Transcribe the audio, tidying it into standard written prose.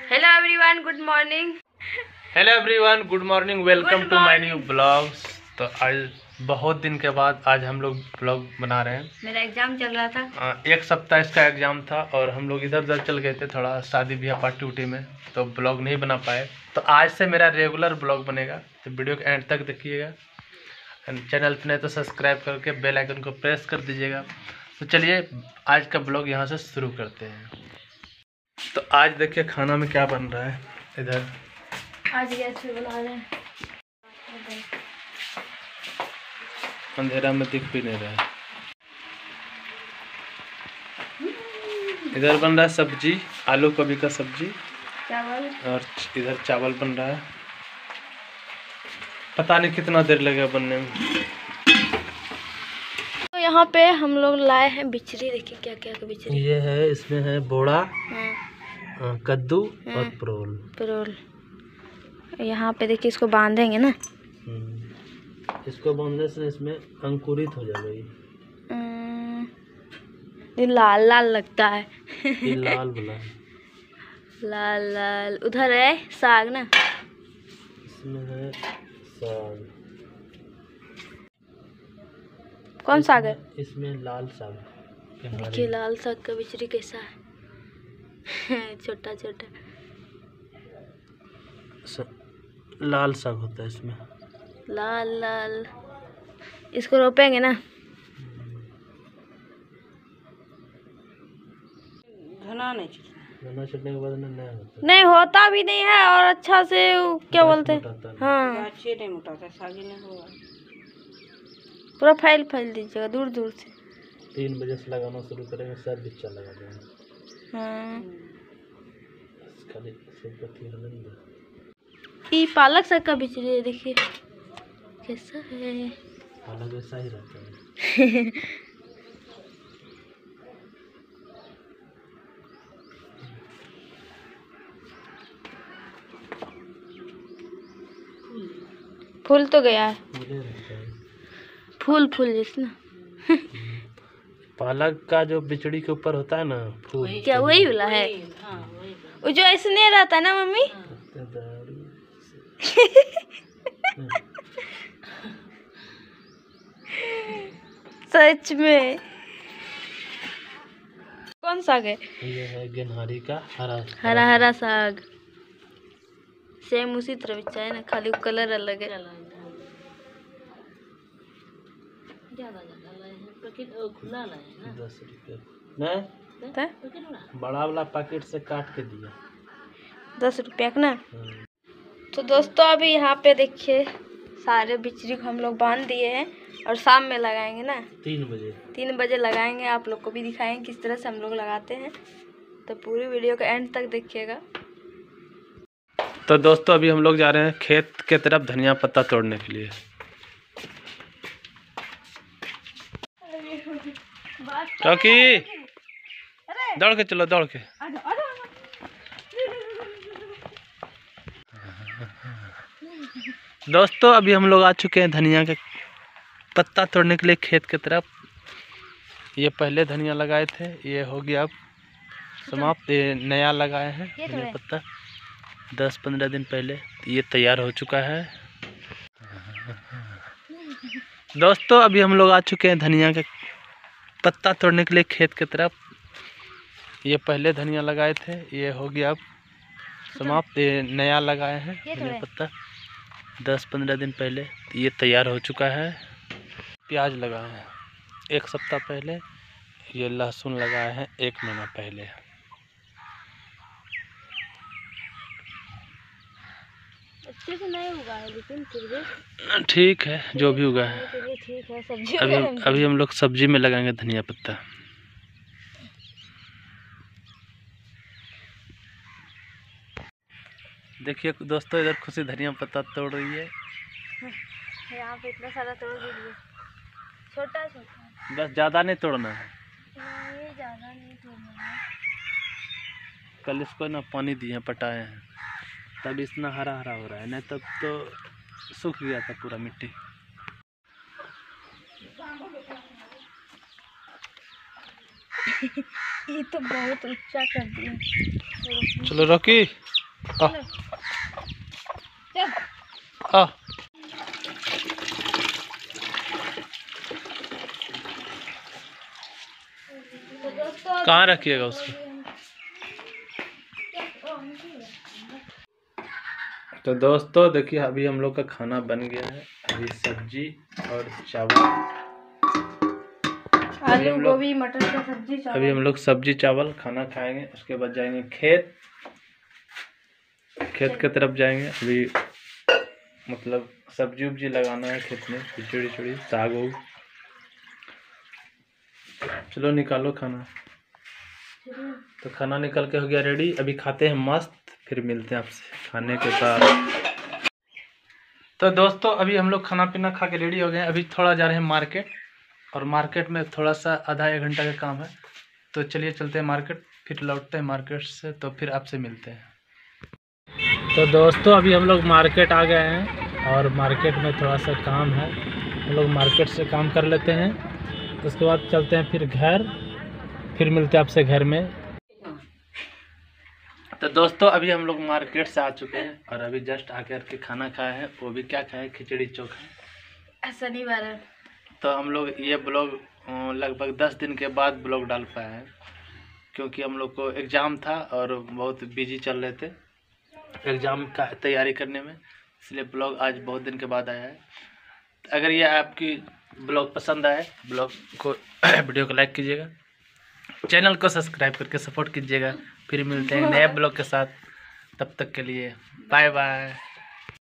Hello everyone, good morning. Hello everyone, good morning, welcome to my new blogs. तो आज बहुत दिन के बाद आज हम लोग ब्लॉग बना रहे हैं। मेरा एग्जाम चल रहा था, एक सप्ताह इसका एग्जाम था और हम लोग इधर उधर चल गए थे थोड़ा शादी ब्याह पार्टी उटी में, तो ब्लॉग नहीं बना पाए। तो आज से मेरा रेगुलर ब्लॉग बनेगा, तो वीडियो के एंड तक देखिएगा। चैनल पर नहीं तो सब्सक्राइब करके बेल आइकन को प्रेस कर दीजिएगा। तो चलिए आज का ब्लॉग यहाँ से शुरू करते हैं। तो आज देखिए खाना में क्या बन रहा है। इधर आज गैस पे बना रहे हैं। अंधेरा में दिख भी नहीं रहा है। इधर बन रहा है सब्जी, आलू गोभी का सब्जी, चावल, और इधर चावल बन रहा है। पता नहीं कितना देर लगेगा बनने में। तो यहाँ पे हम लोग लाए हैं बिचरी। देखिए क्या क्या का बिचरी। ये है, इसमें है बोड़ा, कद्दू और परोल। यहाँ पे देखिए इसको बांधेंगे ना। इसको बांधने से इसमें अंकुरित हो जाएगा। ये लाल लाल लगता है। ये लाल वाला लाल लाल। उधर है साग ना, इसमें है साग। कौन साग है? इसमें लाल साग। देखिए लाल साग का बिचरी कैसा है। छोटा छोटा लाल साग होता है इसमें, लाल लाल। इसको रोपेंगे ना। घना छींटने के बाद नहीं होता भी नहीं है, और अच्छा से क्या बोलते हैं, हाँ नहीं मोटाता, सागे नहीं होगा। पूरा फैल दीजिएगा दूर दूर से। 3 बजे से लगाना शुरू करेंगे, सब बिच्चा लगा देंगे। हाँ खाली ये पालक साग का बिचरी है। देखिए कैसा है। पालक ऐसा ही रहता है। फूल तो गया है, फूल जैसे ना। पालक का जो बिचड़ी के ऊपर होता है ना फूल, क्या वही वाला है? वो जो ऐसे नहीं रहता ना मम्मी। सच में। कौन साग है? ये है गेनहारी का हरा साग। सेम उसी तरह बिछा है ना, खाली कलर अलग है। खुला लाए ना 10 रुपये नहीं, बड़ा वाला पैकेट से काट के दिया 10 रुपया का ना। तो दोस्तों अभी यहाँ पे देखिए सारे बिचरी को हम लोग बांध दिए हैं, और शाम में लगाएंगे ना 3 बजे लगाएंगे। आप लोग को भी दिखाएंगे किस तरह से हम लोग लगाते हैं। तो पूरी वीडियो का एंड तक देखिएगा। तो दोस्तों अभी हम लोग जा रहे हैं खेत के तरफ धनिया पत्ता तोड़ने के लिए। क्योंकि दौड़ के चलो, दौड़ के। दोस्तों अभी हम लोग आ चुके हैं धनिया के पत्ता तोड़ने के लिए खेत की तरफ। ये पहले धनिया लगाए थे, ये हो गया अब समाप्त। ये नया लगाए हैं धनिया पत्ता 10-15 दिन पहले। ये तैयार हो चुका है। दोस्तों अभी हम लोग आ चुके हैं धनिया के पत्ता तोड़ने के लिए खेत की तरफ। ये पहले धनिया लगाए थे, ये हो गया अब समाप्त। ये नया लगाए हैं धनिया पत्ता 10-15 दिन पहले। ये तैयार हो चुका है। प्याज लगाए हैं 1 सप्ताह पहले। ये लहसुन लगाए हैं 1 महीना पहले। अच्छे से नहीं उगा है, लेकिन फिर भी ठीक है, जो भी उगा है। ठीक है। सब्जी अभी हम लोग सब्जी में लगाएंगे धनिया पत्ता। देखिए दोस्तों इधर खुशी धनिया पत्ता तोड़ रही है। यहाँ पे इतना सारा तोड़ दीजिए। छोटा बस ज़्यादा नहीं तोड़ना है। ये ज़्यादा नहीं तोड़ना है। कल इसको ना पानी दिए, पटाए हैं, तब इतना हरा हरा हो रहा है, नहीं तब तो सूख गया था पूरा मिट्टी। ये तो बहुत ऊंचा कर दिया। चलो रॉकी। कहाँ रखिएगा उसको? तो दोस्तों देखिए अभी हम लोग का खाना बन गया है। अभी सब्जी और चावल, आलू गोभी मटर का सब्जी चावल। अभी हम लोग सब्जी चावल खाना खाएंगे, उसके बाद जाएंगे खेत के तरफ जाएंगे। अभी मतलब सब्जी उब्जी लगाना है खेत में, खिचड़ी उचड़ी साग हो। चलो निकालो खाना। तो खाना निकल के हो गया रेडी, अभी खाते हैं मस्त, फिर मिलते हैं आपसे खाने के बाद। तो दोस्तों अभी हम लोग खाना पीना खा के रेडी हो गए हैं। अभी थोड़ा जा रहे हैं मार्केट, और मार्केट में थोड़ा सा आधा एक घंटा का काम है। तो चलिए चलते हैं मार्केट, फिर लौटते हैं मार्केट से, तो फिर आपसे मिलते हैं। तो दोस्तों अभी हम लोग मार्केट आ गए हैं, और मार्केट में थोड़ा सा काम है, हम लोग मार्केट से काम कर लेते हैं, उसके बाद चलते हैं फिर घर, फिर मिलते हैं आपसे घर में। तो दोस्तों अभी हम लोग मार्केट से आ चुके हैं, और अभी जस्ट आकर के खाना खाए हैं। वो भी क्या खाए? खिचड़ी चोखा। शनिवार है तो हम लोग ये ब्लॉग लगभग 10 दिन के बाद ब्लॉग डाल पाए हैं, क्योंकि हम लोग को एग्ज़ाम था और बहुत बिजी चल रहे थे एग्ज़ाम का तैयारी करने में, इसलिए ब्लॉग आज बहुत दिन के बाद आया है। अगर ये आपकी ब्लॉग पसंद आए, ब्लॉग को वीडियो को लाइक कीजिएगा, चैनल को सब्सक्राइब करके सपोर्ट कीजिएगा। फिर मिलते हैं नए ब्लॉग के साथ, तब तक के लिए बाय बाय।